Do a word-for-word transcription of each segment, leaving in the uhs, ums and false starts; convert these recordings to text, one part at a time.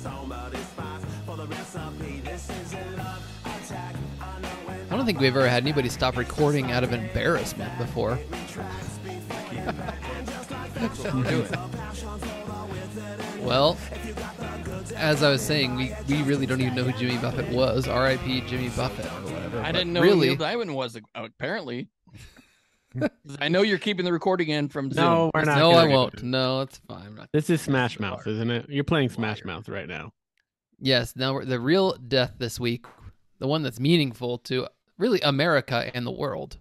I don't think we've ever had anybody stop recording out of embarrassment before. Do it. Well, as I was saying, we, we really don't even know who Jimmy Buffett was. R I P Jimmy Buffett or whatever. I But didn't know really, who Neil Diamond was, apparently. I know you're keeping the recording in from Zoom. No, we're not. no, gonna I do won't. it. No, it's fine. I'm not This is gonna Smash do the Mouth, bar. isn't it? You're playing Smash Mouth right now. Yes. Now we're, the real death this week, the one that's meaningful to really America and the world,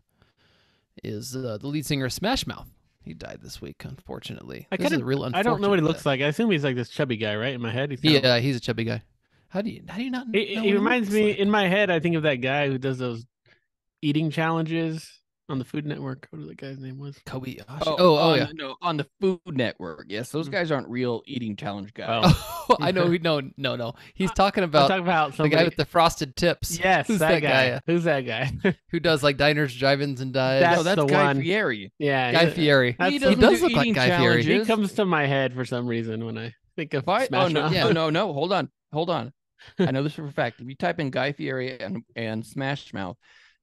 is uh, the lead singer of Smash Mouth. He died this week, unfortunately. I this is kinda- a real I don't know what he unfortunate looks death. like. I assume he's like this chubby guy, right? In my head, he's kind of- Yeah, he's a chubby guy. How do you how do you not? He, know he what reminds looks me like? in my head. I think of that guy who does those eating challenges on the Food Network. What was that guy's name was? Kobayashi. Oh, Oh, oh, on, yeah. No, on the Food Network. Yes, those Mm. guys aren't real eating challenge guys. Oh. Oh, I know. who- No, no, no. He's talking I'm about talking about the somebody. guy with the frosted tips. Yes, Who's that, that guy. guy? Who's that guy? Who does like diners, drive-ins, and dives. That's no, that's the Guy one. Fieri. yeah, Guy he- Fieri. That's He the- He doesn't does do look like eating Guy Fieri. He challenges. comes to my head for some reason when I think of If I, oh Smash no, Mouth. Yeah. oh no, no, hold on, hold on. I know this for a fact. If you type in Guy Fieri and and Smash Mouth,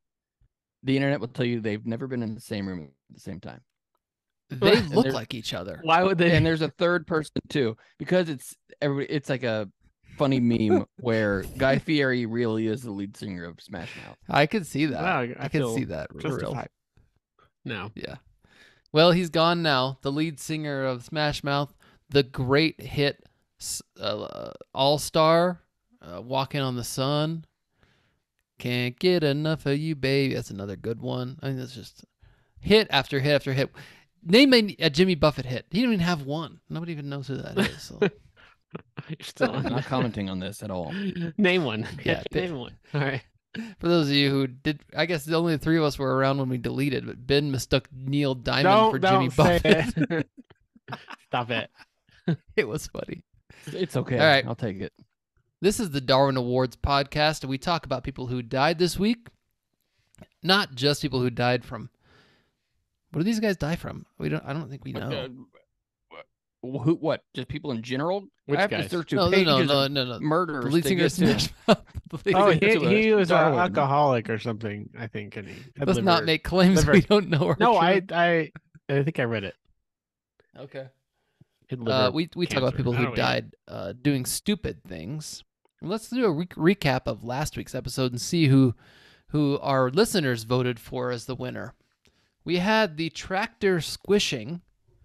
the internet will tell you they've never been in the same room at the same time. They And look there's- like each other. Why would they? And there's a third person too, because it's every. It's like a funny meme where Guy Fieri really is the lead singer of Smash Mouth. I could see that. Wow, I, I could feel see that. for real. justified. No. Yeah. Well, he's gone now. The lead singer of Smash Mouth, the great hit s- uh, All Star, uh, Walking on the Sun. Can't get enough of you, baby. That's another good one. I mean, that's just hit after hit after hit. Name a, a Jimmy Buffett hit. He didn't even have one. Nobody even knows who that is. So. You're still I'm on. not commenting on this at all. Name one. Yeah, Name one. All right. For those of you who did, I guess the only three of us were around when we deleted, but Ben mistook Neil Diamond Don't, for don't Jimmy say Buffett. it. Stop it. It was funny. It's okay. All right. I'll take it. This is the Darwin Awards podcast, and we talk about people who died this week. Not just people who died from. What do these guys die from? We don't. I don't think we know. Uh, wh- who? What? Just people in general? Which I have guys? to search through no, no, pages no, no, of no, no. murders. The lead to singer get of to- Smash Mouth. The lead Oh, singer- he, to he a was an Darwin. alcoholic or something, I think. And he had Let's liver- not make claims liver- we don't know. Are No, true. I, I, I think I read it. Okay. He had Uh, liver we we talk about cancer. people I who don't know. died uh, doing stupid things. Let's do a re- recap of last week's episode and see who who our listeners voted for as the winner. We had the tractor squishing.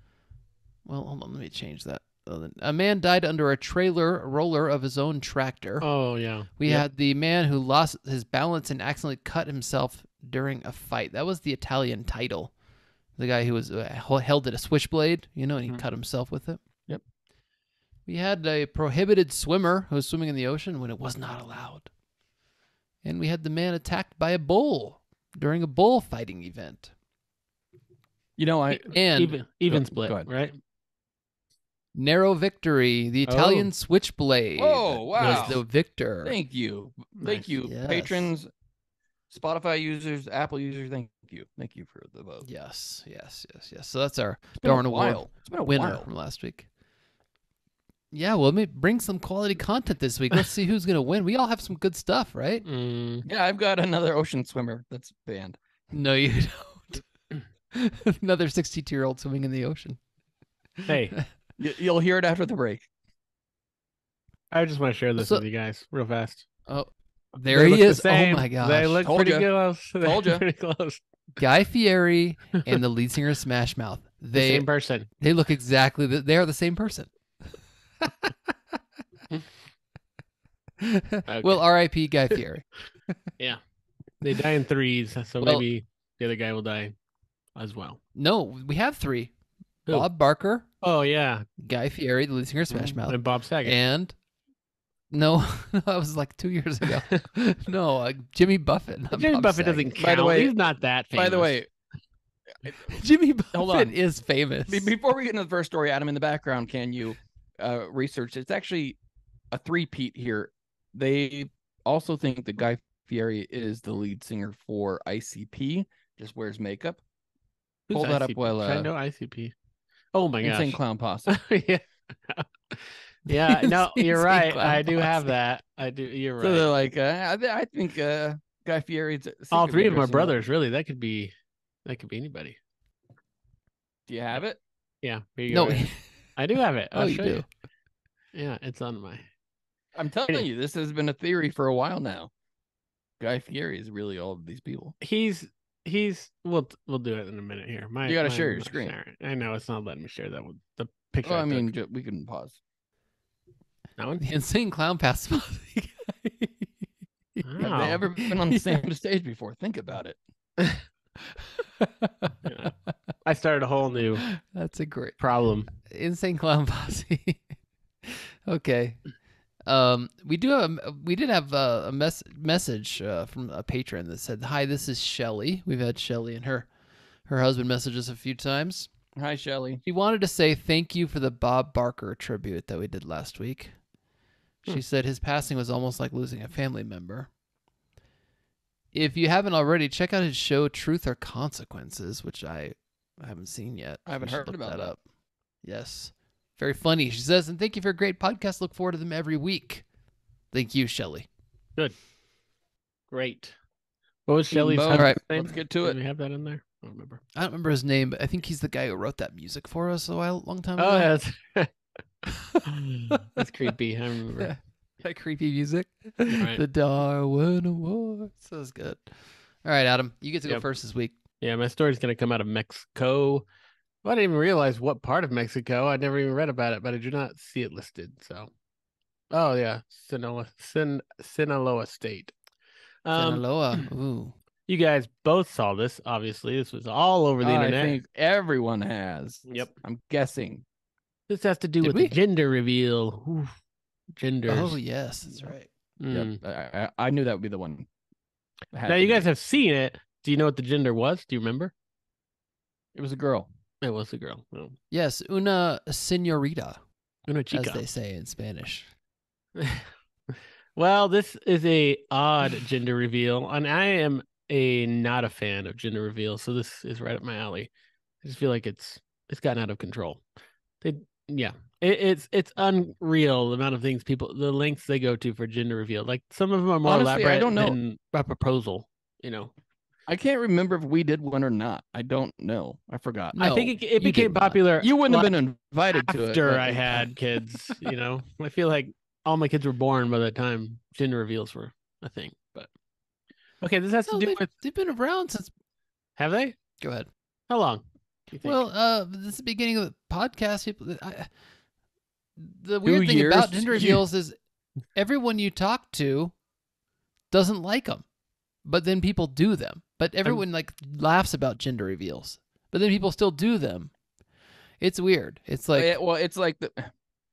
Well, hold on, let me change that. Uh, A man died under a trailer roller of his own tractor. Oh, yeah. We Yep. had the man who lost his balance and accidentally cut himself during a fight. That was the Italian title. The guy who was uh, held at a switchblade, you know, and he Mhm. cut himself with it. Yep. We had a prohibited swimmer who was swimming in the ocean when it was not allowed. And we had the man attacked by a bull during a bullfighting event. You know, I And even even Go- split, go ahead. right? narrow victory, the Oh. Italian switchblade Oh, wow. was the victor. thank you, thank Nice. you, Yes. patrons, Spotify users, Apple users. Thank you, thank you for the vote. Yes, yes, yes, yes. So that's our It's been Darwin a Award while. It's been a winner while. from last week. Yeah, well, let me bring some quality content this week. Let's see who's going to win. We all have some good stuff, right? Mm, Yeah, I've got another ocean swimmer that's banned. No, you don't. Another sixty-two-year-old swimming in the ocean. hey, You, you'll hear it after the break. I just want to share this So- with with you guys real fast. Oh, there They he look the is. Oh, same. my gosh. They look Told pretty ya. close. They're Told ya. pretty close. Guy Fieri and the lead singer of Smash Mouth. The They same person. they look exactly, the, they are the same person. Well, R I P Guy Fieri. They die in threes, so Well- maybe the other guy will die as well. No, we have three. Who? Bob Barker, Oh, yeah. Guy Fieri, the lead singer of Smash Mouth, And Bob Saget. and no, that was like two years ago. No, uh, Jimmy Buffett. not Jimmy Bob Buffett Saget. doesn't count. By the way- He's not that famous. By the way, Jimmy Buffett Hold on. is famous. be- before we get into the first story, Adam, in the background, can you uh, research? It's actually a three-peat here. They also think that Guy Fieri is the lead singer for I C P, just wears makeup. Who's Pull that up I C P? while, Should I uh, know I C P. Oh, my Insane gosh. Clown Posse. yeah. Yeah, no, you're Insane right. Clown I do have Posse. that. I do. You're So they're right. like, uh, I, I think uh, Guy Fieri's All secretly three of them are dressing up. brothers. Really, that could be. That could be anybody. Do you have it? Yeah. Here you No, go. I do have it. Oh, I'll you show do? you. Yeah, it's on my. I'm telling Anyway. you, this has been a theory for a while now. Guy Fieri is really all of these people. He's he's. We'll we'll do it in a minute here. My You gotta my- share your my- screen. sorry. I know it's not letting me share that one. The picture. Oh, I, I mean, took. ju- we can pause. That one. the Insane Clown Posse. Have Wow. they ever been on the same stage before? Think about it. Yeah. I started a whole new That's a great problem. Insane Clown Posse. Okay. Um, we do have we did have uh, a mess- message uh, from a patron that said, "Hi, this is Shelly." We've had Shelly and her her husband message us a few times. Hi, Shelly. She wanted to say thank you for the Bob Barker tribute that we did last week. She Hmm. said his passing was almost like losing a family member. If you haven't already, check out his show Truth or Consequences, which I haven't seen yet. I haven't You should heard look about that. up. Yes. Very funny. She says, and thank you for a great podcast. Look forward to them every week. Thank you, Shelly. Great. What was Shelly's Bo, husband's All right, name? let's get to Did it. we have that in there? I don't remember. I don't remember his name, but I think he's the guy who wrote that music for us a while, long time ago. Oh, yeah, that's that's creepy. I remember. That creepy music. Right. The Darwin Awards. That was good. All right, Adam, you get to go Yep. first this week. Yeah, my story's going to come out of Mexico. Well, I didn't even realize what part of Mexico. I never even read about it, but I do not see it listed. So, oh yeah, Sinaloa, Sin, Sinaloa State. Um, Sinaloa. Ooh. you guys both saw this. Obviously, this was all over the I internet. think everyone has. Yep. I'm guessing. This has to do Did with we? the gender reveal. Oof. Genders. Oh yes, that's right. Mm. Yep. I, I, I knew that would be the one. It had Now to you be. guys have seen it. Do you know what the gender was? Do you remember? It was a girl. It was a girl. Oh. Yes, una señorita, Una as chica. they say in Spanish. Well, this is a odd gender reveal, and I am a not a fan of gender reveals, so this is right up my alley. I just feel like it's it's gotten out of control. They, yeah, it, it's it's unreal the amount of things people, the lengths they go to for gender reveal. Like some of them are more Honestly, I elaborate don't know. than a proposal. You know, I can't remember if we did one or not. I don't know. I forgot. No, I think it, it we became did not. popular. You wouldn't have like, been invited to it. after but- I had kids. You know, I feel like all my kids were born by the time gender reveals were a thing. But okay, this has No, to do they've, with. they've been around since. Have they? Go ahead. How long? do you think? Well, uh, this is the beginning of the podcast. People, I, the weird thing years? about gender reveals is everyone you talk to doesn't like them, but then people do them. But everyone like laughs about gender reveals, but then people still do them. It's weird. It's like Yeah, well, it's like the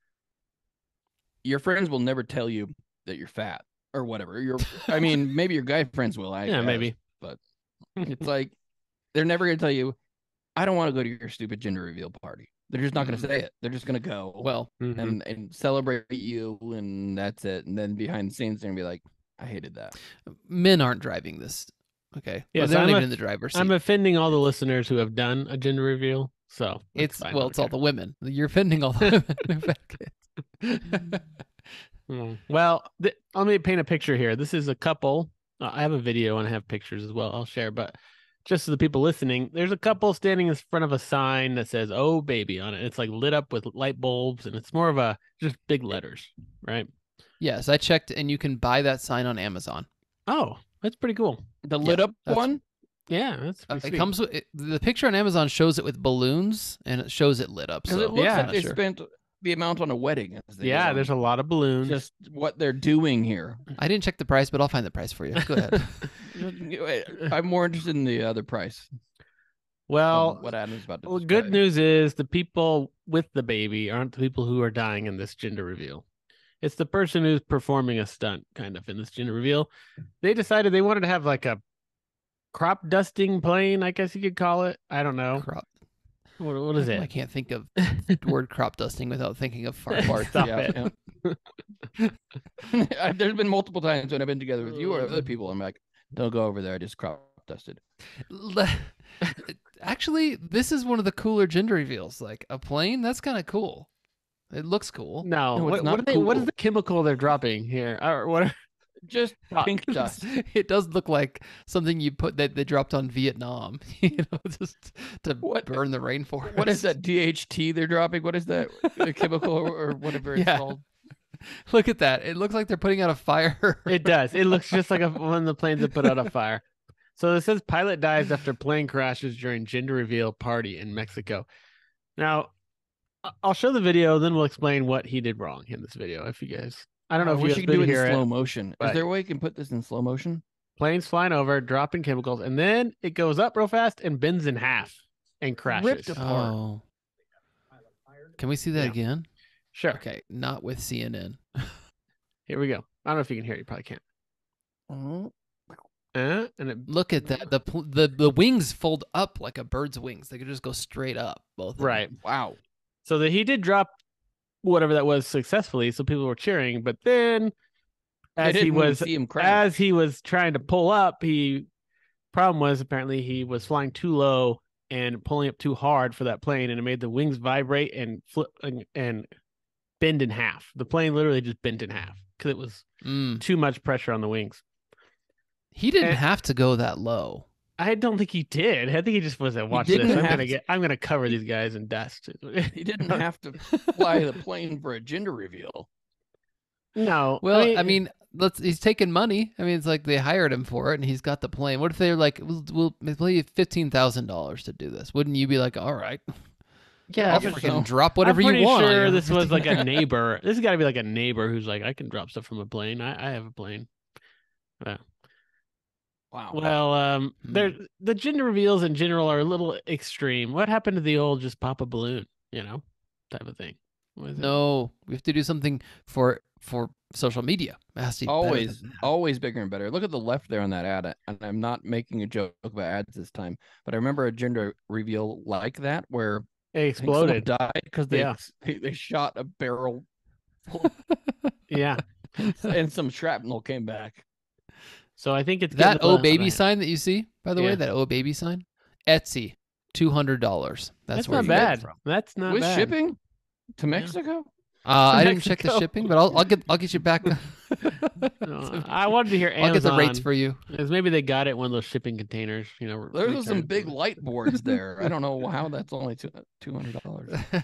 your friends will never tell you that you're fat or whatever. Your, I mean, maybe your guy friends will. I yeah, guess, maybe. but it's like they're never gonna tell you. I don't want to go to your stupid gender reveal party. They're just not gonna Mhm. say it. They're just gonna go well, Mhm. and and celebrate you, and that's it. And then behind the scenes, they're gonna be like, I hated that. men aren't driving this. Okay, Yes, well, they're not I'm even a- in the driver's seat. I'm offending all the listeners who have done a gender reveal. So that's it's fine, I well, don't it's all care. the women. You're offending all the women who've had kids. Mm. Well, th- let me paint a picture here. This is a couple. Uh, I have a video and I have pictures as well. I'll share, but just so the people listening, there's a couple standing in front of a sign that says "Oh baby" on it. It's like lit up with light bulbs, and it's more of a just big letters, right? Yes, I checked, and you can buy that sign on Amazon. Oh, that's pretty cool. The Yeah, lit up that's- one. Yeah, that's Uh, pretty it sweet. comes with it, the picture on Amazon shows it with balloons, and it shows it lit up. Because So it looks Yeah. like I'm they sure. spent the amount on a wedding. as they did Yeah, on there's a lot of balloons. just what they're doing here. I didn't check the price, but I'll find the price for you. Go ahead. I'm more interested in the other price. well, of what Adam's about to Well, good describe. news is the people with the baby aren't the people who are dying in this gender reveal. It's the person who's performing a stunt, kind of, in this gender reveal. They decided they wanted to have like a crop dusting plane, I guess you could call it. I don't know. Crop. What, what is I it? can't think of the word crop dusting without thinking of fart. Parts, Stop yeah, yeah. I- There's been multiple times when I've been together with you or other people. I'm like, don't go over there. I just crop dusted. Le- Actually, this is one of the cooler gender reveals. Like a plane, that's kind of cool. It looks cool. No, No, it's what, not what, are they, what is cool. the chemical they're dropping here? Or what? Are, Just Oh, pink dust. It does look like something you put that they dropped on Vietnam, you know, just to What- burn the rainforest. What is that D H T they're dropping? What is that the chemical or, or whatever it's Yeah. called? Look at that. It looks like they're putting out a fire. it does. It looks just like a, one of the planes that put out a fire. So it says pilot dies after plane crashes during gender reveal party in Mexico. Now, I- I'll show the video, then we'll explain what he did wrong in this video. If you guys, I don't know I if wish you you guys could do did it in hear slow it. motion. but- Is there a way you can put this in slow motion? Planes flying over, dropping chemicals, and then it goes up real fast and bends in half and crashes. Ripped apart. Oh. Can we see that Yeah. again? Sure. Okay, not with C N N. Here we go. I don't know if you can hear it. You probably can't. Oh, Uh, and it, Look at that. The pl- the the wings fold up like a bird's wings. They could just go straight up, both of them. right. wow. So that he did drop whatever that was successfully, so people were cheering. But then, I as didn't he even was see him crash. as he was trying to pull up, he problem was apparently he was flying too low and pulling up too hard for that plane, and it made the wings vibrate and flip and, and bend in half. The plane literally just bent in half because it was Mm. too much pressure on the wings. He didn't And- have to go that low. I don't think he did. I think he just was like, watch didn't this. I'm have gonna to- get. I'm gonna cover these guys in dust. He didn't have to fly the plane for a gender reveal. No. Well, I mean, let's. He's taking money. I mean, it's like they hired him for it, and he's got the plane. What if they're like, "We'll, we'll pay you fifteen thousand dollars to do this"? Wouldn't you be like, "All right, yeah, I'll I guess freaking so. drop whatever I'm pretty you want"? on sure your this was like a fifteen neighbor. This has got to be like a neighbor who's like, I can drop stuff from a plane. I, I have a plane. Wow. Well, um, Hmm. there the gender reveals in general are a little extreme. What happened to the old just pop a balloon, you know, type of thing? What is it? No, we have to do something for for social media. It has to be better always, than that. always bigger and better. Look at the left there on that ad, and I'm not making a joke about ads this time, but I remember a gender reveal like that where It I think someone exploded. died because they, Yeah. they they shot a barrel full Yeah. and some shrapnel came back. So I think it's That getting "Oh a- baby" sign that you see, by the Yeah. way, that "Oh baby" sign, Etsy, two hundred dollars. That's, That's where not you get it bad. from. That's not With bad. shipping to Mexico? Uh, To I didn't check the Mexico. shipping, but I'll I'll get I'll get you back. No, I wanted to hear Amazon. I'll get the rates for you. Because maybe they got it in one of those shipping containers. You know, There was some returned big from- light boards there. I don't know how that's only two two hundred dollars.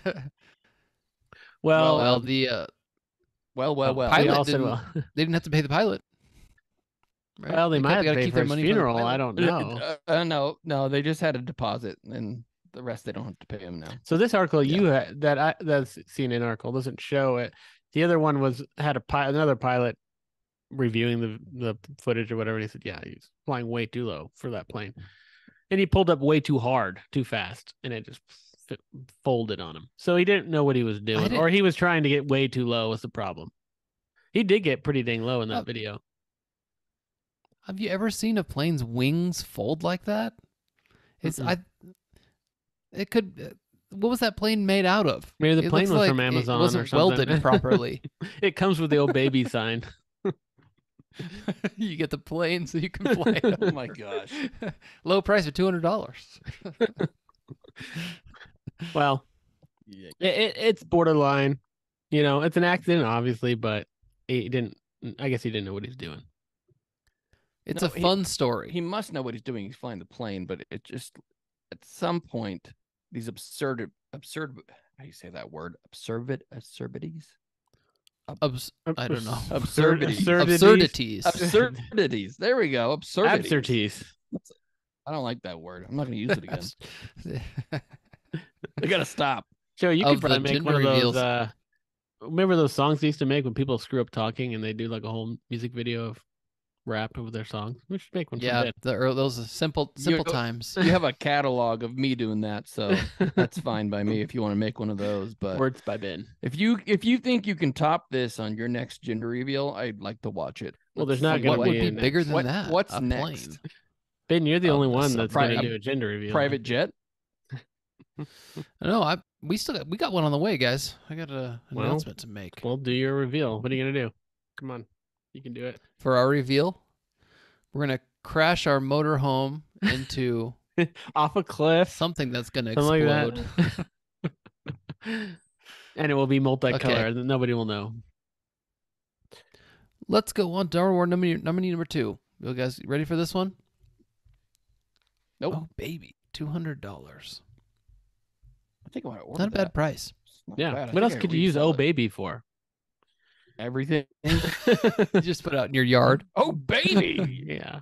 Well, well, the uh, Well, well, Oh, well. they pilot all said, didn't- well, they didn't have to pay the pilot. Right? well, they, might kept- have to gotta pay keep for their his money from the funeral. pilot. I don't Uh, know. uh, no, no, they just had a deposit, and the rest they don't have to pay him now. So this article you had that I that's C N N article doesn't show it. The other one was had a pi- another pilot reviewing the the footage or whatever. And he said, "Yeah, he's flying way too low for that plane, and he pulled up way too hard, too fast, and it just f- folded on him. So he didn't know what he was doing, didn't- or he was trying to get way too low. Was the problem? He did get pretty dang low in that Oh. video. Have you ever seen a plane's wings fold like that? It's Mm-mm. I. It could. uh, What was that plane made out of? Maybe the It plane looks was from like Amazon It or wasn't something. welded properly. It comes with the old baby sign. You get the plane so you can fly. it Oh my over. gosh. Low price of two hundred dollars. Well, Yeah. it, it it's borderline. You know, it's an accident, obviously, but he didn't. I guess he didn't know what he's doing. It's No, a he- fun story. He must know what he's doing. He's flying the plane, but it just at some point these absurd, absurd. How do you say that word? Absurd, absurdities, Abs- I don't know. Absurdities. Absurdities. absurdities. There we go. Absurdities. Absurdities. I don't like that word. I'm not going to use it again. Abs- I gotta stop. Joe, you Of could probably the make gender one of those. reveals. Uh, remember those songs they used to make when people screw up talking and they do like a whole music video of rap over their songs? We should make one. yeah, someday. the, ear- those are simple simple You- times. You have a catalog of me doing that, so that's fine by me if you want to make one of those. But Words by Ben. if you if you think you can top this on your next gender reveal, I'd like to watch it. Well, there's Let's not see gonna What would be be a next- bigger than what- that? what's a next? plane. Ben, you're the Oh, only a one that's surprise- going to do a gender reveal. private jet. No, I we still got, we got one on the way, guys. I got a Well, announcement to make Well, do your reveal. What are you going to do? Come on, you can do it. for our reveal. We're gonna crash our motorhome into Off a cliff. something that's gonna Something like explode. that. And it will be multicolored. Okay. And nobody will know. Let's go on to our number number number two. You guys ready for this one? Nope. Oh baby, two hundred dollars. I think I want to order Not a bad that. price. It's not Yeah. bad. I What think else I could you use resell Oh it. Baby for? Everything. You just put out in your yard. Oh baby. Yeah.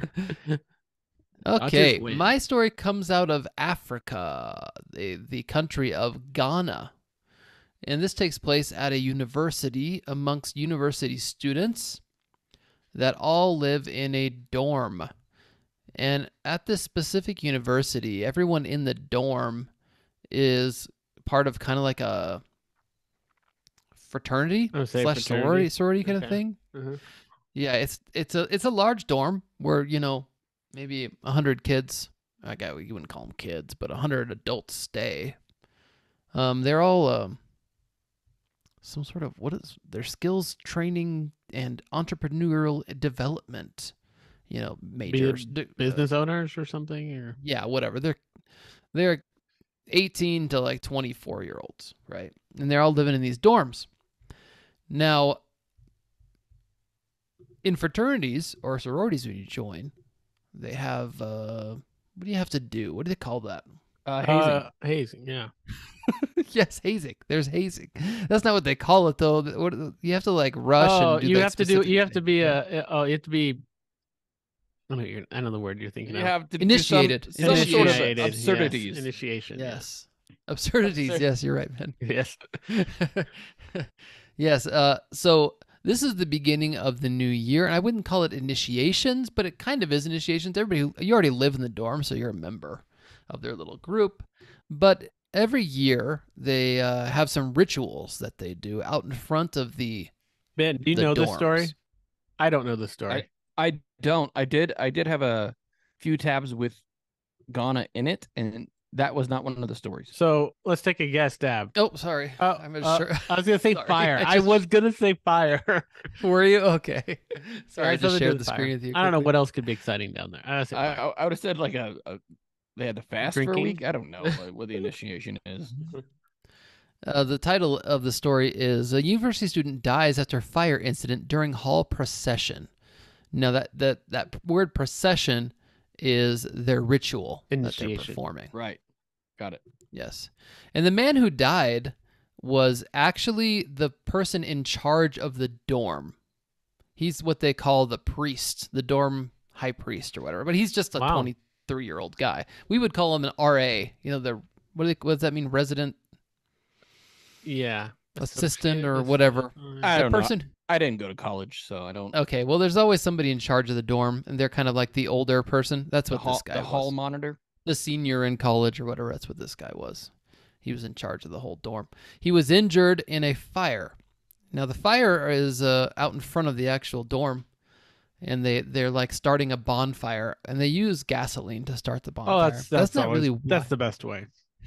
Okay, win. my story comes out of Africa, the, the country of Ghana. And this takes place at a university amongst university students that all live in a dorm. And at this specific university, everyone in the dorm is part of kind of like a fraternity I would say slash fraternity. sorority, sorority kind of Okay. thing. Uh-huh. Yeah, it's it's a it's a large dorm where, you know, maybe a hundred kids. I got you wouldn't call them kids, but a hundred adults stay. Um, they're all um, some sort of what is their skills training and entrepreneurial development. You know, majors, D- uh, Business owners or something? Or yeah, whatever. They're they're eighteen to like twenty-four year olds, right? And they're all living in these dorms. Now, in fraternities or sororities when you join, they have uh what do you have to do? What do they call that? Uh, hazing. Uh, hazing, yeah. Yes, hazing. There's hazing. That's not what they call it though. What, you have to like rush Oh, and do you like, have to do. specific You have to things. be Yeah. a. Oh, you have to be. I know you're. I know the word you're thinking You of. have to Initiated. do some, some sort of Initiated, yes, absurdities. Initiation. yeah. Yes. Absurdities. Absurd- Yes, you're right, man. Yes. Yes. Uh, so this is the beginning of the new year, and I wouldn't call it initiations, but it kind of is initiations. Everybody, you already live in the dorm, so you're a member of their little group. But every year they uh, have some rituals that they do out in front of the. Ben, do you The know this story? dorms. I don't know this story. I don't. I did. I did have a few tabs with Ghana in it, and that was not one of the stories. So let's take a guess, Dab. Oh, sorry. Uh, I'm not uh, sure. I was gonna say Sorry, fire. I I, just- was gonna say fire. Were you okay? Sorry, I It has just something to do shared with the fire. screen with you. I don't know quickly. what else could be exciting down there. I, would say I, fire. I, I would have said like a, a they had to fast for a Drinking? week. I don't know what, what the initiation is. Uh, the title of the story is A University Student Dies After Fire Incident During Hall Procession. Now, that, that, that word procession is their ritual that they're Initiation. performing. Right. Got it. Yes. And the man who died was actually the person in charge of the dorm. He's what they call the priest, the dorm high priest or whatever. But he's just a Wow. twenty-three-year-old guy. We would call him an R A. You know, the what, do they, what does that mean? Resident Yeah. assistant or Associate- whatever. I The don't know. person. I didn't go to college, so I don't. Okay, well, there's always somebody in charge of the dorm, and they're kind of like the older person. That's the what hall, this guy the was. hall monitor. The senior in college or whatever. That's what this guy was. He was in charge of the whole dorm. He was injured in a fire. Now the fire is uh, out in front of the actual dorm, and they they're like starting a bonfire, and they use gasoline to start the bonfire. Oh, that's that's, not always- really. that's why- the best way.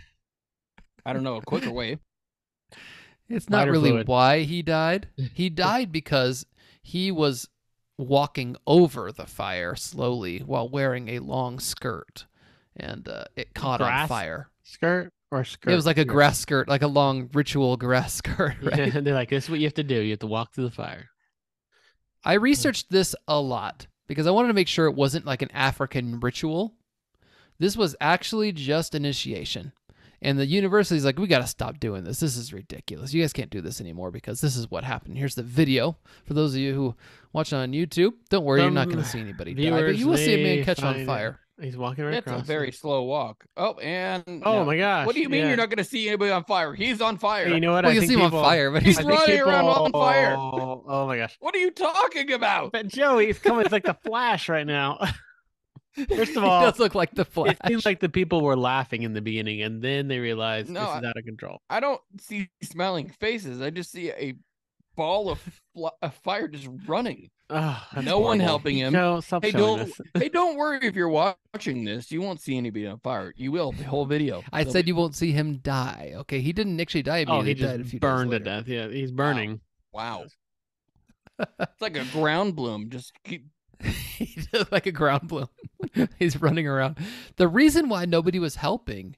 I don't know a quicker way. It's not Lighter really fluid. why he died. He died because he was walking over the fire slowly while wearing a long skirt, and uh, it caught on Grass? fire. Skirt or skirt? It was like a Yeah. grass skirt, like a long ritual grass skirt, right? Yeah, they're like, this is what you have to do. You have to walk through the fire. I researched this a lot because I wanted to make sure it wasn't like an African ritual. This was actually just initiation. And the university's like, we got to stop doing this. This is ridiculous. You guys can't do this anymore because this is what happened. Here's the video. For those of you who watch it on YouTube, don't worry, you're not going to see anybody die. But Viewers you will see a may man catch on find- fire. He's walking right It's across. a very slow walk. Oh, and Oh no. my gosh! What do you mean yeah. you're not going to see anybody on fire? He's on fire. Hey, you know what? Well, I you think see him people, on fire, but He's he's I think running around on people- fire. Oh my gosh! What are you talking about? But Joey, he's coming. It's like the Flash right now. First he of all, does look like the Flash. it seems like the people were laughing in the beginning, and then they realized No, this I- is out of control. I don't see smiling faces. I just see a ball of fl- a fire just running. Oh, that's No one horrible. helping him. No, stop Hey, showing don't us. hey, don't worry if you're watching this. You won't see anybody on fire. You will the whole video. I They'll said be- you won't see him die. Okay, he didn't actually die Oh, immediately. he he died a just few burned to days later. death. Yeah, he's burning. Wow. It's like a ground bloom. Just keep. He does like a ground bloom. He's running around. The reason why nobody was helping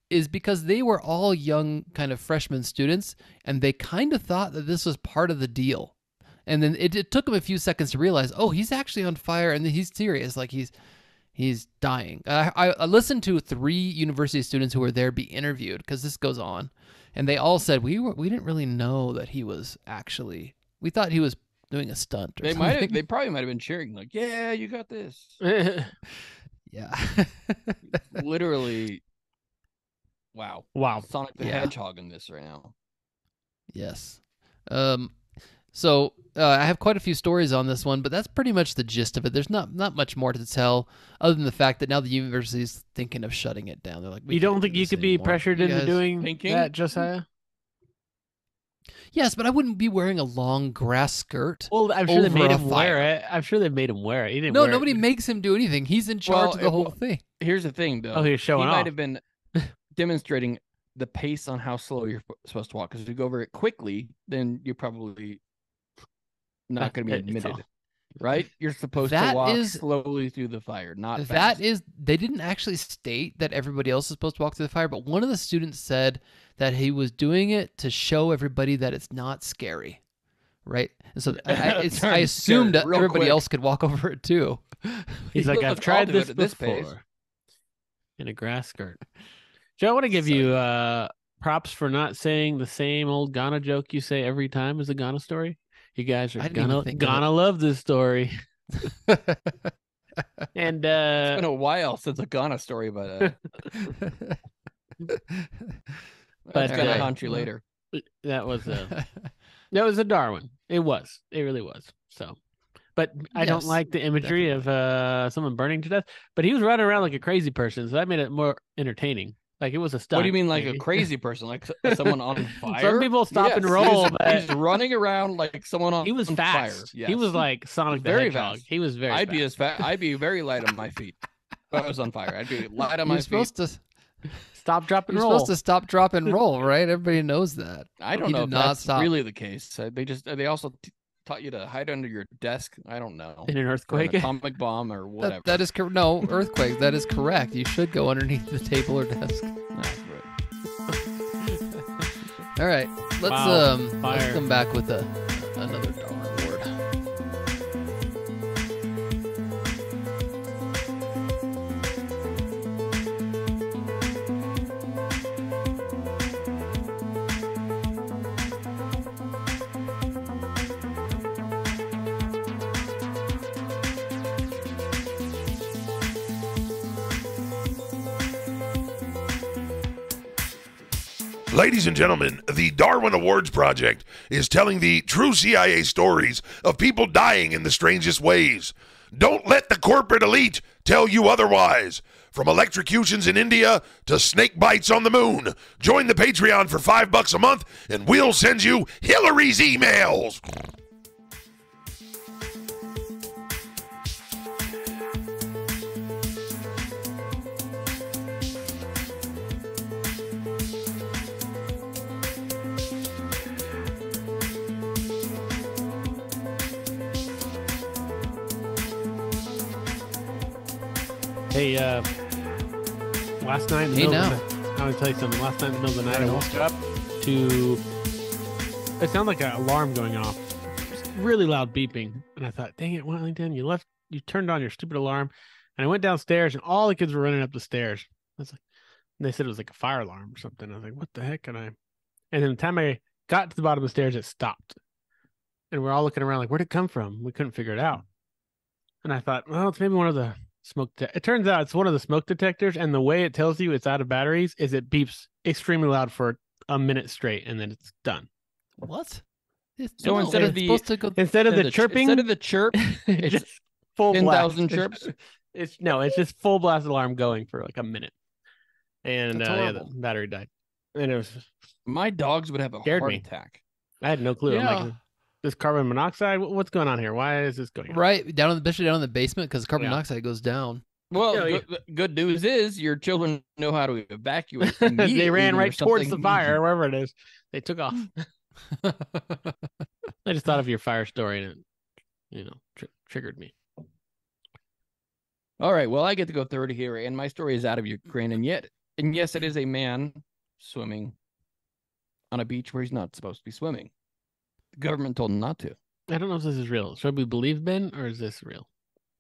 is because they were all young kind of freshman students, and they kind of thought that this was part of the deal. And then it, it took them a few seconds to realize, oh, he's actually on fire, and he's serious, like he's he's dying. I, I, I listened to three university students who were there be interviewed, because this goes on, and they all said, we were we didn't really know that he was actually, we thought he was doing a stunt or They something. might have, they probably might have been cheering, like, yeah, you got this. Yeah. Literally, wow. Wow. Sonic the Yeah. Hedgehog in this right now. Yes. Um, so uh, I have quite a few stories on this one, but that's pretty much the gist of it. There's not not much more to tell, other than the fact that now the university's thinking of shutting it down. They're like, we You can't don't do think you this could be anymore. pressured You into guys- doing thinking? that, Josiah? Yes, but I wouldn't be wearing a long grass skirt. Well, I'm sure they Over made a him wear fire. it. I'm sure they made him wear it. He didn't No, wear nobody it. makes him do anything. He's in charge Well, of the it- whole well, thing. Here's the thing, though. Oh, he was showing he off. might have been demonstrating the pace on how slow you're supposed to walk. Because if you go over it quickly, then you're probably not going to be It's admitted, all- right? You're supposed That to walk is- slowly through the fire, not That fast. is, they didn't actually state that everybody else is supposed to walk through the fire, but one of the students said that he was doing it to show everybody that it's not scary, right? And so I, I, it's, I Turn assumed scary that real everybody quick. else could walk over it too. He's like, Look, I've I'll tried do this it at this before. pace. In a grass skirt. Joe, I want to give So- you uh, props for not saying the same old Ghana joke you say every time as a Ghana story. You guys are I didn't even gonna think of gonna love this story. And It's uh, been a while since a Ghana story, but uh, But, that's gonna uh, haunt you later. that was a that was a Darwin. It was. It really was. So, but I don't Yes, like the imagery of uh, someone burning to death. But he was running around like a crazy person, so that made it more entertaining. Like it was a stunt. What do you mean, like maybe. a crazy person, like s- someone on fire? Some people stop and Yes, roll, He's, but- he's running around like someone on. He was on fast. Fire. He Yes. was like Sonic the very Hedgehog. fast. He was very. I'd fast. be as fat. I'd be very light on my feet. If I was on fire, I'd be light on my You're feet. supposed to. Stop, drop, and You're roll. supposed to stop, drop, and roll, right? Everybody knows that. I don't He know did if not that's stop. really the case. Uh, They just they also t- taught you to hide under your desk. I don't know. In an Or an earthquake. atomic bomb or whatever. That, that is cor- no earthquake. That is correct. You should go underneath the table or desk. That's right. All right, let's Wow, um let's fire. come back with a another Darwin award. Ladies and gentlemen, the Darwin Awards Project is telling the true C I A stories of people dying in the strangest ways. Don't let the corporate elite tell you otherwise. From electrocutions in India to snake bites on the moon, join the Patreon for five bucks a month and we'll send you Hillary's emails. Hey, uh, last night in the Hey, middle now. of the night, I want to tell you something. Last night in the middle of the night, I woke up to it sounded like an alarm going off. Just really loud beeping, and I thought, "Dang it, Wellington! You left, you turned on your stupid alarm." And I went downstairs, and all the kids were running up the stairs. I was like, and they said it was like a fire alarm or something. I was like, "What the heck?" And I, and then the time I got to the bottom of the stairs, it stopped, and we're all looking around like, "Where'd it come from?" We couldn't figure it out. And I thought, well, it's maybe one of the smoke. De- it turns out it's one of the smoke detectors, and the way it tells you it's out of batteries is it beeps extremely loud for a minute straight, and then it's done. What? It's, So no, instead of it's the- supposed to go. Instead of Instead the of ch- chirping, instead of the chirp, it's it's just full ten blast. thousand chirps. It's no, it's just full blast alarm going for like a minute, and uh, That's yeah, the horrible. battery died, and it was. My dogs would have a Scared heart me. attack. I had no clue. I'm Yeah. like, this carbon monoxide. Wh- What's going on here? Why is this going on? Right down in the especially down in the basement because carbon Yeah. monoxide goes down. Well, Yeah, yeah. good, good news is your children know how to evacuate. they immediately ran when right there's towards the something- fire, wherever it is. They took off. I just thought of your fire story, and it, you know, tr- triggered me. All right. Well, I get to go third here, and my story is out of Ukraine, and yet And yes, it is a man swimming on a beach where he's not supposed to be swimming. The government told him not to. I don't know if this is real. Should we believe Ben or is this real?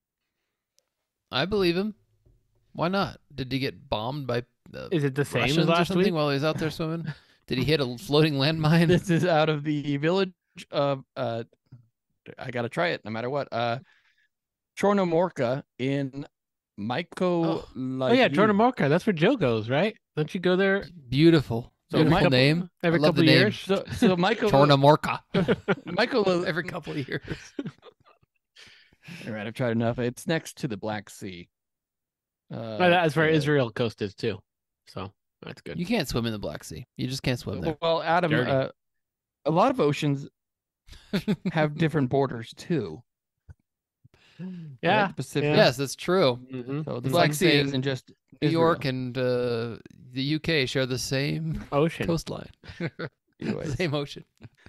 I believe him. Why not? Did he get bombed by uh, Is it the same Russians as or last something week? while he was out there swimming? Did he hit a floating landmine? This is out of the village of uh I gotta try it no matter what. Uh Chornomorka in Myko. Oh yeah, Chornomorka. That's where Joe goes, right? Don't you go there Beautiful. So Beautiful my- couple- name. every I love couple the of name. years? So so Myko Chornomorka. Michael Every couple of years. All right, I've tried enough. It's next to the Black Sea. Uh, Oh, that's where uh, Israel coast is too. So that's good. You can't swim in the Black Sea. You just can't swim there. Well, Adam, Dirty. uh, a lot of oceans have different borders too. Yeah. right? The Pacific. yeah. Yes, that's true. Mhm, So the mhm. Black like Sea saying isn't just New York Israel. and uh, the U K share the same Ocean. coastline. Anyways. Same ocean.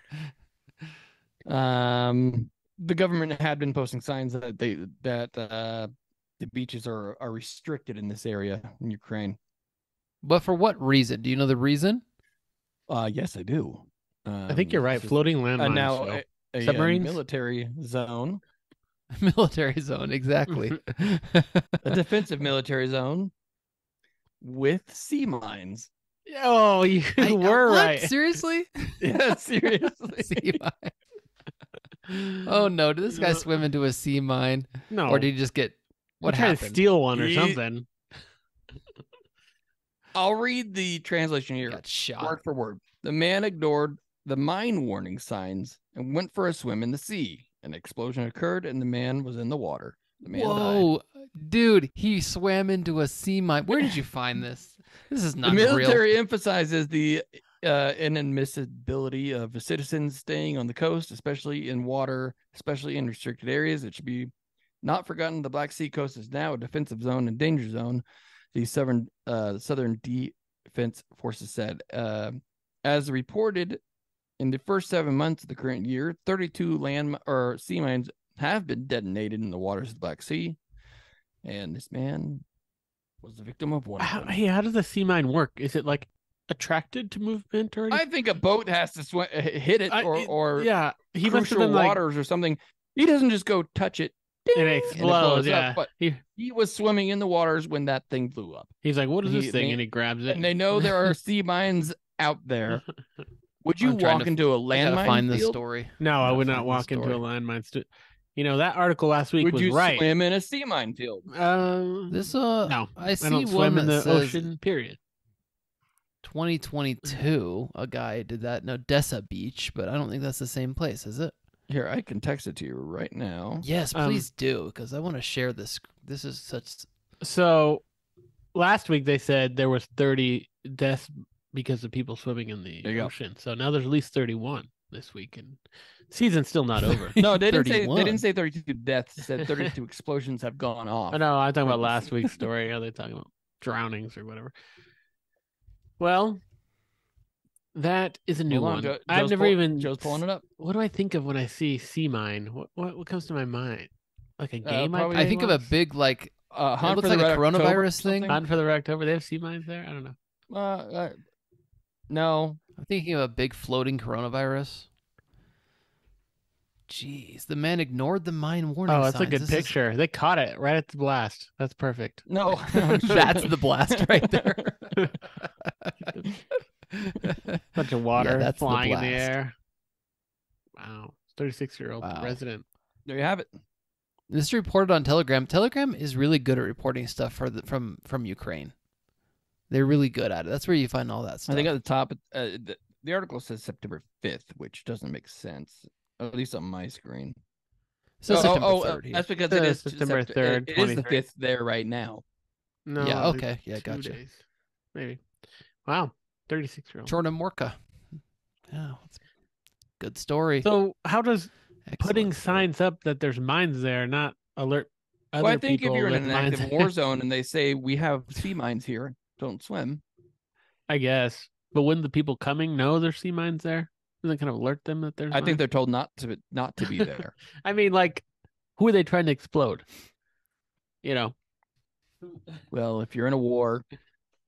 Um, the government had been posting signs that they that uh, the beaches are are restricted in this area in Ukraine. But for what reason? Do you know the reason? Uh, yes, I do. I think you're Um, right. this is- Floating landmines. Uh, now, so. a, a, uh, Submarines? military zone, Military zone, exactly. a defensive military zone with sea mines. Oh, you I- were what? right. Seriously? Yeah, seriously. Sea mine. Oh no! Did this guy swim into a sea mine, No. or did he just get what What trying to happened? steal one or He- something? I'll read the translation here, Got shot. word for word. The man ignored the mine warning signs and went for a swim in the sea. An explosion occurred, and the man was in the water. The man died. Whoa, dude! He swam into a sea mine. Where did you find this? This is The not real. military emphasizes the uh, inadmissibility of citizens staying on the coast, especially in water, especially in restricted areas. It should be not forgotten. The Black Sea coast is now a defensive zone and danger zone. The southern uh, Southern Defense Forces said, uh, as reported in the first seven months of the current year, thirty-two land or sea mines have been detonated in the waters of the Black Sea, and this man was the victim of one. Of How, them. hey, how does the sea mine work? Is it like attracted to movement or I anything? think a boat has to swim, hit it, I- or it- or yeah, he must have crucial been like waters or something. He doesn't just go touch it. it ding, explodes. blows up, Yeah, but he, he was swimming in the waters when that thing blew up. he's like, "What is He- this thing?" they- And he grabs it. And they know there are sea mines out there. Would you I'm trying walk to- into a I gotta landmine find this field? story. No, I Gotta would not find this walk into a story. landmine. Stu- you know that article last week Would was you right. swim in a sea mine field? Um, This uh, no, I see I don't one swim in that the says ocean. Period. twenty twenty-two. A guy did that in Odessa Beach, but I don't think that's the same place, is it? Here, I can text it to you right now. Yes, Um, please do, because I want to share this. This is such. So last week they said there was thirty deaths because of people swimming in the There you go. ocean. So now there's at least thirty-one this week, and season's still not over. No, they didn't say they thirty-one. didn't say thirty-two deaths. They said thirty-two explosions have gone off. I know. I'm talking about last week's story. Are they talking about drownings or whatever? Well, that is a new Hold on, one. Joe- I've Joe's never pull- even. Joe's pulling it up. What do I think of when I see sea mine? What what, what comes to my mind? Like a game? probably- I think of a big like. Uh, It Hunt looks for the like a Red October or coronavirus thing. something? Hunt for the Red October. They have sea mines there. I don't know. Uh, uh, no, I'm thinking of a big floating coronavirus. Jeez, the man ignored the mine warning Oh, that's a signs. good This is- picture. They caught it right at the blast. That's perfect. no. That's the blast right there. Bunch of water that's the flying in the blast. air. Wow. thirty-six year old Wow. resident. There you have it. This is reported on Telegram. Telegram is really good at reporting stuff for the, from from Ukraine. They're really good at it. That's where you find all that stuff. I think at the top, uh, the, the article says September fifth, which doesn't make sense, at least on my screen. so oh, September oh, uh, third. here. that's because Uh, it is September Sept- third, It is the twenty-three. fifth there right now. No. Yeah, there's okay. Yeah, two gotcha. days. Maybe. Wow. thirty-six year old. Chornomorka. Yeah, it's a good story. So how does Excellent putting story. signs up that there's mines there not alert other Well, I think if people you're in that an mines active there? war zone and they say we have sea mines here, don't swim. I guess. But wouldn't the people coming know there's sea mines there? Doesn't it kind of alert them that there's I think mines? they're told not to not to be there. I mean, like, who are they trying to explode? You know, Well, if you're in a war,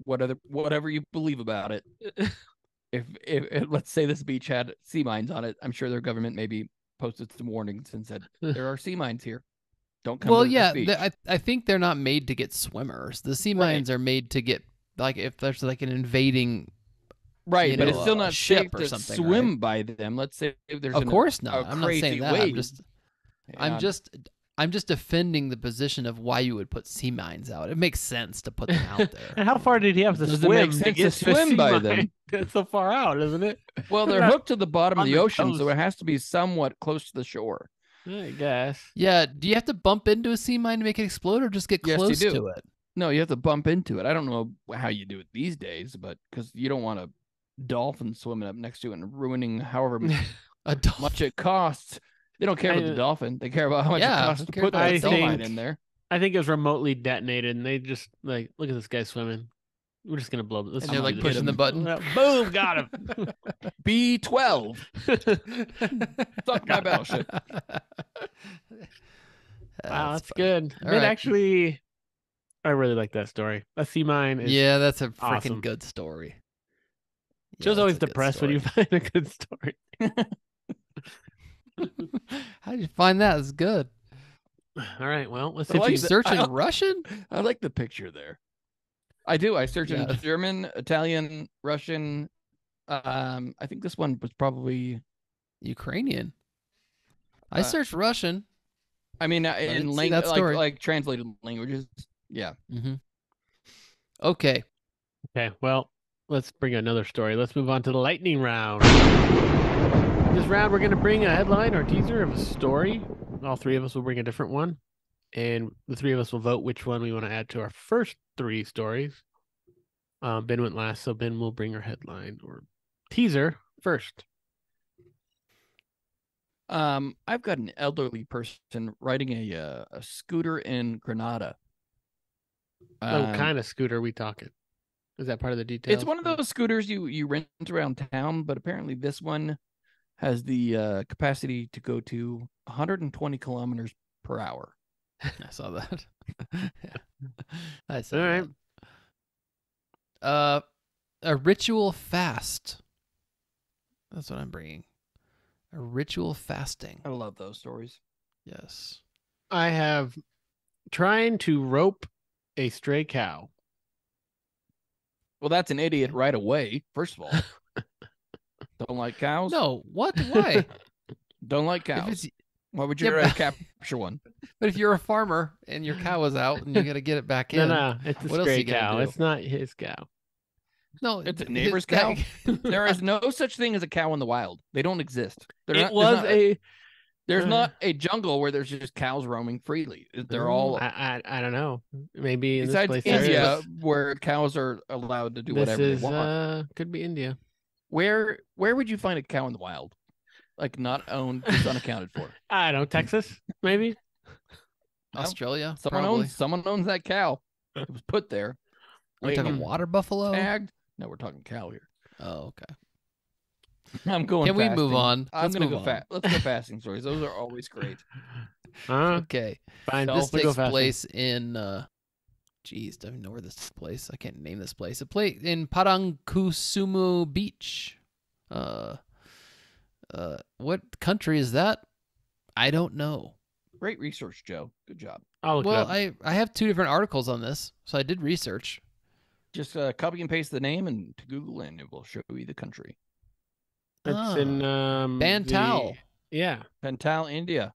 whatever whatever you believe about it. If, if if let's say this beach had sea mines on it, I'm sure their government maybe posted some warnings and said there are sea mines here. Don't come Well, to yeah, this beach. the, I I think they're not made to get swimmers. The sea Right. mines are made to get like if there's like an invading. right, you but know, it's still a not ship safe or to something, swim by them. Let's say if there's Of an- course not. a I'm not saying crazy that. I'm wave. just I'm and- just I'm just defending the position of why you would put sea mines out. It makes sense to put them out there. And how far did he have to Does it swim make to sense get to to swim sea by mine? them? That's so far out, isn't it? well, they're They're not hooked to the bottom of on the the ocean, so coast. it has to be somewhat close to the shore. I guess. Yeah, do you have to bump into a sea mine to make it explode, or just get Yes, you close do. to it? No, you have to bump into it. I don't know how you do it these days, but because you don't want a dolphin swimming up next to it and ruining however A dolphin. much it costs. They don't care about I- the dolphin. They care about how much Yeah, it costs who to cares put about that the sea mine dolphin? in there. I think it was remotely detonated, and they just like, look at this guy swimming. We're just gonna blow. Let's And they're just like do pushing this. the button. Yeah, boom, got him. B twelve. Suck my battleship. Wow, that's good. All It right. actually, I really like that story. A sea mine is. Yeah, that's a freaking awesome. good story. Yeah, Joe's that's always a good depressed when you story. find a good story. How did you find that? It's good. All right, well, let's I see if like you You the- searching I- Russian? I like the picture there. I do. I search Yeah. in German, Italian, Russian. Um, I think this one was probably. Ukrainian. I Uh, searched Russian. I mean, uh, didn't in see lang- that like story. like translated languages. Yeah. Mm-hmm. Okay. Okay, well, let's bring another story. Let's move on to the lightning round. This round, we're going to bring a headline or teaser of a story. All three of us will bring a different one, and the three of us will vote which one we want to add to our first three stories. Um, Ben went last, so Ben will bring our headline or teaser first. Um, I've got an elderly person riding a uh, a scooter in Granada. Oh, Um, kind of scooter we talking? Is that part of the details? It's one of those scooters you you rent around town, but apparently this one has the uh, capacity to go to one hundred twenty kilometers per hour. I saw that. I saw All right. that. Uh, a ritual fast. That's what I'm bringing. A ritual fasting. I love those stories. Yes. I have trying to rope a stray cow. Well, that's an idiot right away. First of all, don't like cows. No. What? Why? Don't like If cows. it's, Why would you Yeah, try to but- capture one? but if you're a farmer and your cow is out and you got to get it back No, in. no, it's a What else stray you gonna cow. do? It's not his cow. No, It's a th- neighbor's that- There is no such thing as a cow in the wild. They don't exist. They're It not, there's was not- a. There's uh, not a jungle where there's just cows roaming freely. They're all I, I I don't know. Maybe in besides this place there India, is. where cows are allowed to do This whatever is they want. uh could be India. Where where would you find a cow in the wild? Like not owned, just unaccounted for. I don't know, Texas maybe. Australia. Someone probably. owns someone owns that cow. It was put there, Are we waiting, talking water buffalo? tagged. No, we're talking cow here. Oh, okay. I'm going. Can we move fasting. on? I'm Let's gonna move go on. fast. Let's go fasting stories. Those are always great. Huh? Okay. Fine. So- This we'll go takes faster. place in uh geez, don't even know where this takes place. I can't name this place. It play in Parangkusumu Beach. Uh uh what country is that? I don't know. Great research, Joe. Good job. I'll look it Well, up. I I have two different articles on this, so I did research. Just uh, copy and paste the name and to Google, and it will show you the country. It's in um Bantao. the- Yeah, Pental, India.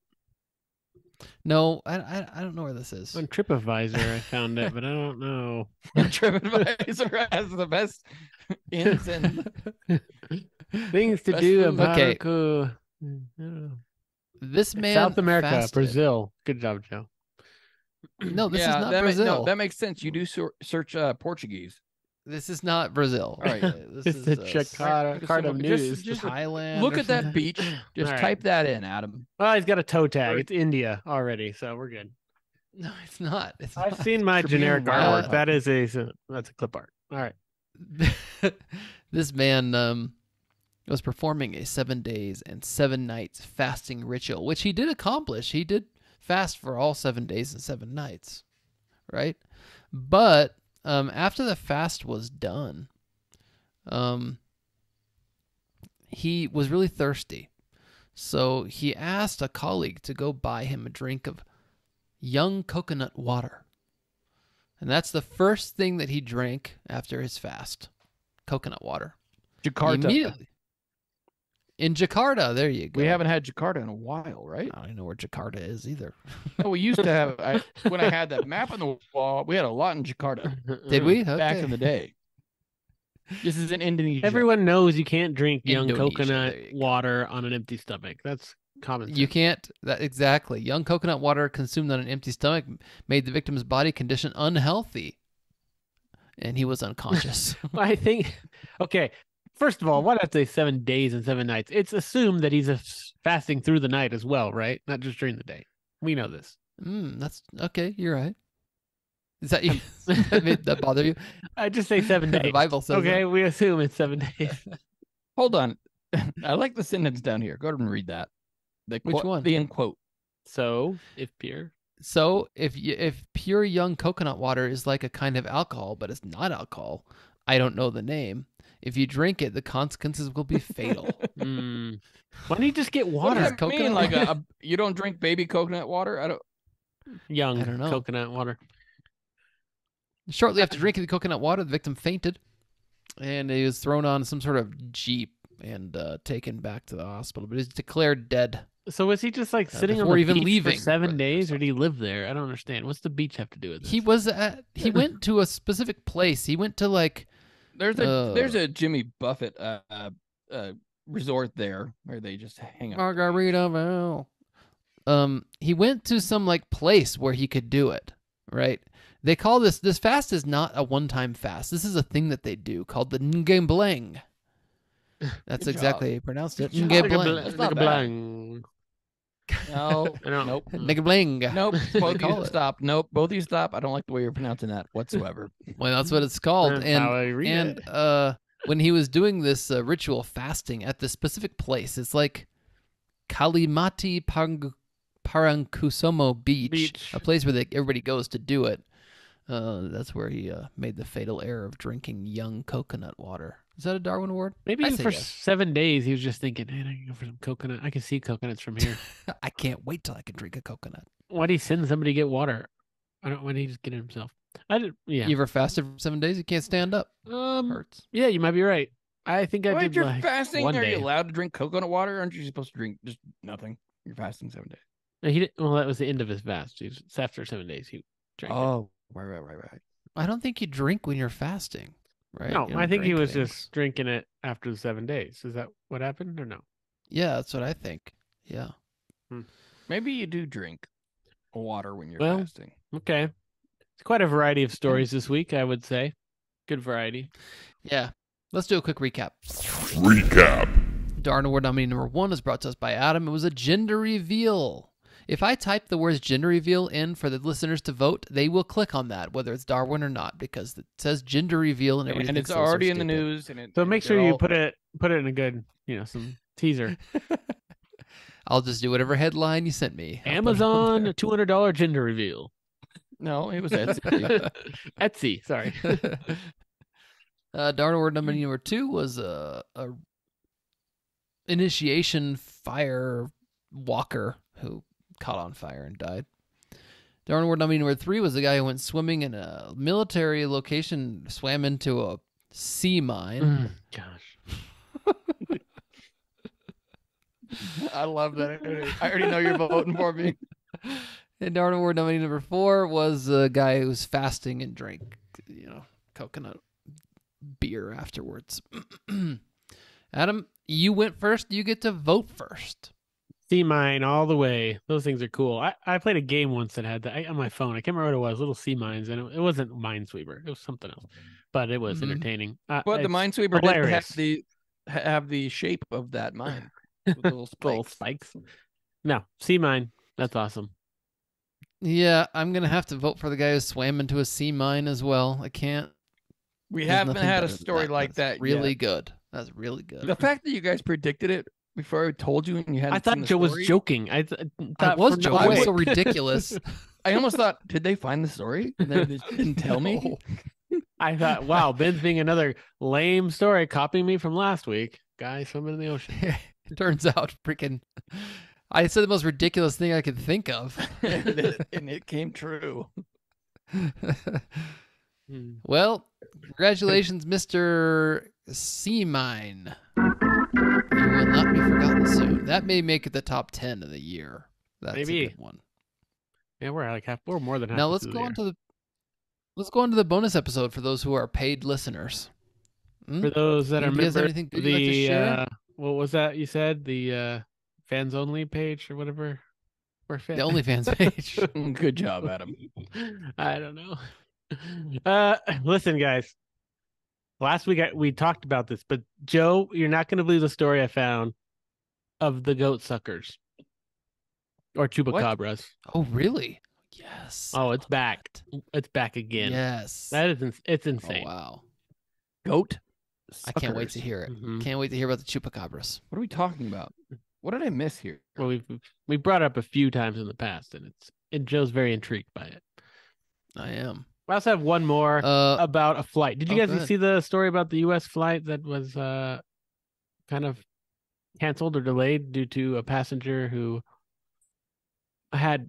No, I, I I don't know where this is. on TripAdvisor I found it, but I don't know. TripAdvisor has the best inns and Things to Best do food. in Okay. Baraku- I don't know. This man South America, fasted. Brazil. Good job, Joe. No, this yeah, is not that ma- Brazil. no, that makes sense. You do ser- search uh, Portuguese. This is not Brazil. All right. Uh, this It's is the uh, Jakarta just Carta someone- just- News. just- Thailand. Look or at that something. beach. Just All right. type that in, Adam. Oh, he's got a toe tag. Or- It's India already, so we're good. No, it's not. It's I've not. seen my Tribune generic Wild. artwork. That is a that's a clip art. All right. This man um was performing a seven days and seven nights fasting ritual, which he did accomplish. He did fast for all seven days and seven nights, right? But um, after the fast was done, um, he was really thirsty. So he asked a colleague to go buy him a drink of young coconut water. And that's the first thing that he drank after his fast. Coconut water. Jakarta. Immediately. In Jakarta, there you go. We haven't had Jakarta in a while, right? I don't even know where Jakarta is either. No, we used to have. I, when I had that map on the wall, we had a lot in Jakarta Did we? back Okay. in the day. This is in Indonesia. Everyone knows you can't drink young Indonesia, coconut there you go. water on an empty stomach. That's common sense. You can't. That exactly. Young coconut water consumed on an empty stomach made the victim's body condition unhealthy, and he was unconscious. I think. Okay, first of all, why not say seven days and seven nights? It's assumed that he's a fasting through the night as well, right? Not just during the day. We know this. mm, that's okay. You're right. Is that you? that, made, that bother you? I just say seven The days. Bible says Okay, that. we assume it's seven days. Hold on. I like the sentence down here. Go ahead and read that. The Which qu- one? The end quote. So, if pure, So if you, if pure young coconut water is like a kind of alcohol, but it's not alcohol, I don't know the name. If you drink it, the consequences will be fatal. mm, why don't you just get What water? does that Coconut mean? Like water? a, a you don't drink baby coconut water? I don't. Young I don't know. coconut water. Shortly after drinking the coconut water, the victim fainted, and he was thrown on some sort of jeep and uh, taken back to the hospital. But he's declared dead. So was he just like Uh, sitting on before the even beach leaving, for seven but- days, or did he live there? I don't understand. What's the beach have to do with this? He was at. He went to a specific place. He went to like. There's a Uh. there's a Jimmy Buffett uh, uh, uh resort there where they just hang out. Margaritaville. Um, he went to some like place where he could do it, right? They call this this fast is not a one-time fast. This is a thing that they do called the Ngembleng. That's Good exactly how you pronounced it. Good job. Ngembleng. That's Like not a bad. blang. No, I don't- nope, Ngembleng. nope. They Both of call you it. stop. Nope, both of you stop. I don't like the way you're pronouncing that whatsoever. Well, that's what it's called. That's and how I read and it. uh, when he was doing this uh, ritual fasting at this specific place, it's like Kalimati Parang- Parangkusumo Beach, Beach. a place where they, everybody goes to do it. Uh, that's where he uh, made the fatal error of drinking young coconut water. Is that a Darwin Award? Maybe I say for yes. seven days he was just thinking, man, I can go for some coconut. I can see coconuts from here. I can't wait till I can drink a coconut. Why'd he send somebody to get water? I don't. Why did he just get it himself? I did. Yeah. You ever fasted for seven days? You can't stand up. Um. Hurts. Yeah, you might be right. I think I Wait, did. you're like fasting. one Are day. you allowed to drink coconut water? Aren't you supposed to drink just nothing? You're fasting seven days. No, He did, well, that was the end of his fast. He was, it's after seven days. He drank. it. Oh, right, right, right, right. I don't think you drink when you're fasting, right? No, You don't I think he drink was things. just drinking it after the seven days. Is that what happened or no? Yeah, that's what I think. Yeah. Maybe you do drink water when you're Well, fasting. Okay. It's quite a variety of stories this week, I would say. Good variety. Yeah. Let's do a quick recap. Recap. Darn Award nominee number one was brought to us by Adam. It was a gender reveal. If I type the words gender reveal in for the listeners to vote, they will click on that, whether it's Darwin or not, because it says gender reveal and everything. And it's already in the news. And it, So and make they're sure you all- put it put it in a good, you know, some teaser. I'll just do whatever headline you sent me. I'll put it on Amazon there. two hundred dollars gender reveal. No, it was Etsy. Etsy, sorry. uh, Darn Award nominee number two was a, a initiation fire walker who caught on fire and died. Darn Award nominee number three was the guy who went swimming in a military location, swam into a sea mine. Mm, gosh. I love that. I already know you're voting for me. And Darn Award nominee number four was a guy who was fasting and drank, you know, coconut beer afterwards. Adam, you went first. You get to vote first. Sea mine all the way. Those things are cool. I, I played a game once that had that I, on my phone. I can't remember what it was. Little sea mines, and it, it wasn't Minesweeper. It was something else, but it was Mhm. entertaining. Uh, But the it's Minesweeper did hilarious. have the ha- have the shape of that mine with little little spikes. spikes. No, sea mine. That's awesome. Yeah, I'm gonna have to vote for the guy who swam into a sea mine as well. I can't. We there's haven't nothing had a better than story like That's that. Really yet. good. That's really good. The fact that you guys predicted it before I told you and you hadn't I thought seen the Joe was story, joking. I, th- I thought was for joking. no It was way. so ridiculous. I almost thought, did they find the story? And they just didn't tell me. No. I thought, wow, Ben's being another lame story, copying me from last week. Guy swimming in the ocean. It turns out, freaking, I said the most ridiculous thing I could think of. and, it, and it came true. Hmm. Well, congratulations, Mister Seamine. You will not be forgotten soon. That may make it the top ten of the year. That's Maybe. a good one. Yeah, we're like half. We're more than half. Now let's go on to the let's go on to the bonus episode for those who are paid listeners. Hmm? For those that Do are you guys have members, anything good you'd like to the share? uh, what was that you said? The uh, fans only page or whatever. We're fan- The OnlyFans page. Good job, Adam. I don't know. Uh, listen, guys. Last week I, we talked about this, but Joe, you're not going to believe the story I found of the goat suckers or chupacabras. Oh, really? Yes. Oh, it's I love back. that. It's back again. Yes. That is ins- it's Oh, insane. wow. Goat. I can't wait to suckers. hear it. Mhm. Can't wait to hear about the chupacabras. What are we talking about? What did I miss here? Well, we've we brought it up a few times in the past, and it's and Joe's very intrigued by it. I am. I also have one more Uh, about a flight. Did you oh, guys go ahead. see the story about the U S flight that was uh kind of canceled or delayed due to a passenger who had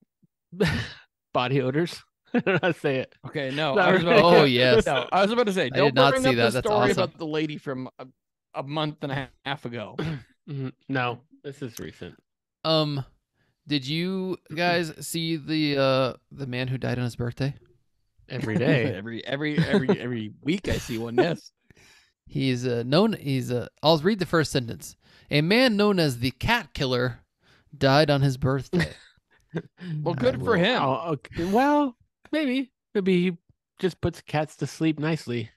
body odors? I don't know how to say it. Okay, no. No, I was about, Oh, yes. No, I was about to say. Don't did not bring see up that. the That's story awesome. about the lady from a, a month and a half ago. Mhm. No, this is recent. Um, did you guys see the uh the man who died on his birthday? Every day. every every every every week I see one. Yes. He's uh, known. He's uh, I'll read the first sentence. A man known as the Cat Killer died on his birthday. Well, I good for will- him. Oh, okay. Well, maybe maybe he just puts cats to sleep nicely.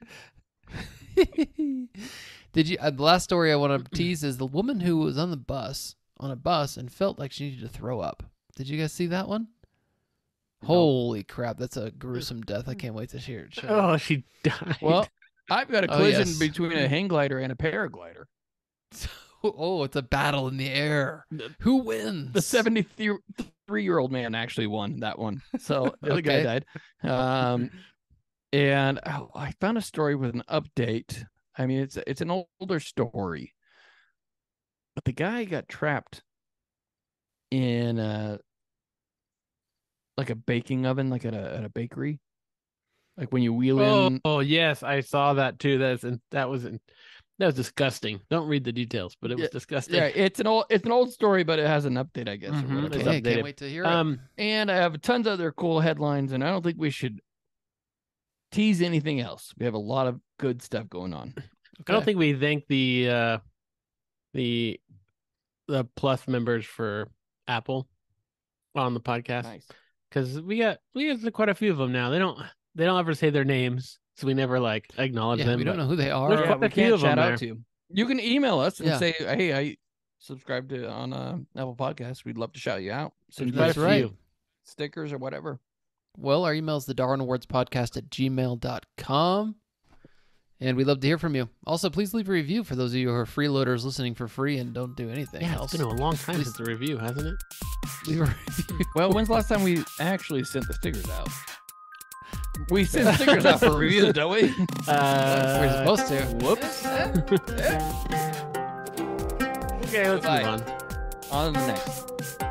Did you? Uh, the last story I want to tease is the woman who was on the bus on a bus and felt like she needed to throw up. Did you guys see that one? Holy crap! That's a gruesome death. I can't wait to hear it. Oh, she died. Well, I've got a Oh, collision yes. between a hang glider and a paraglider. Oh, it's a battle in the air. Who wins? The seventy-three-year-old man actually won that one. So the other guy Okay. died. Um, and oh, I found a story with an update. I mean, it's it's an older story, but the guy got trapped in a like a baking oven, like at a at a bakery, like when you wheel Oh, in. oh yes, I saw that too. That's that was that was disgusting. Don't read the details, but it was Yeah, disgusting. Yeah, it's an old it's an old story, but it has an update, I guess. or Mhm. whatever. It's Okay, updated. can't wait to hear it. Um, And I have tons of other cool headlines, and I don't think we should tease anything else. We have a lot of good stuff going on. I don't think we thank the uh, the the Plus members for Apple on the podcast Nice. because we got we got quite a few of them now. They don't they don't ever say their names, so we never like acknowledge Yeah, them. we don't but know who they are. There's Yeah, quite we a few can't of them shout there. out to you. You can email us and Yeah. say, "Hey, I subscribe to on uh, Apple Podcasts. We'd love to shout you out. Send you Quite a That's guys right. few. stickers or whatever." Well, our email is the Darwin Awards Podcast at gmail dot com. And we'd love to hear from you. Also, please leave a review for those of you who are freeloaders listening for free and don't do anything Yeah, else. it's been a long time Please- since the review, hasn't it? Leave a review. Well, when's the last time we actually sent the stickers out? We send stickers out for reviews, don't we? Uh, We're supposed to. Whoops. Okay, let's Goodbye. move on. On to the next.